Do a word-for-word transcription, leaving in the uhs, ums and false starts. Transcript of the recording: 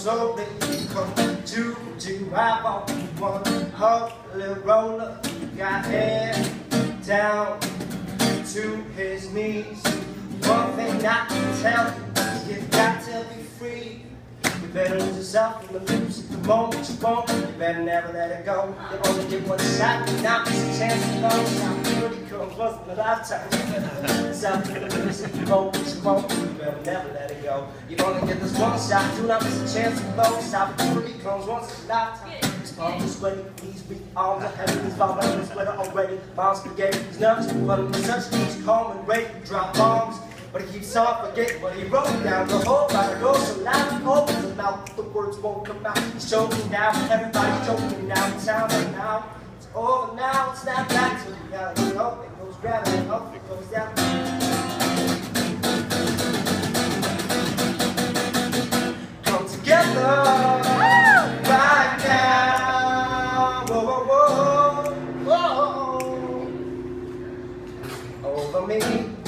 so that you come to to have all one holy roller. Got hair down to his knees. One thing I can tell you, you've got to be free. You better lose yourself in the music the moment you want. You better never let it go. You only get one shot, and now it's a chance to go. South Beauty comes once in a lifetime. South in the music the moment you want. You better never let it go. You only get this one shot, do not miss a chance to blow. South Beauty comes once in a lifetime. His palms are sweaty, knees weak, arms are heavy. He's falling in his sweater already. Mom's spaghetti, he's nervous, but in research he's calm and ready to drop bombs. But he keeps on forgetting what he wrote down. The whole Bible goes so loud, he opens his mouth, the words won't come out. He's choking now, everybody's choking now in town right now. It's over now, it's not back to reality. Hope it goes gravity, hope it goes down. Come together right now. Whoa, whoa, whoa, whoa. Over me.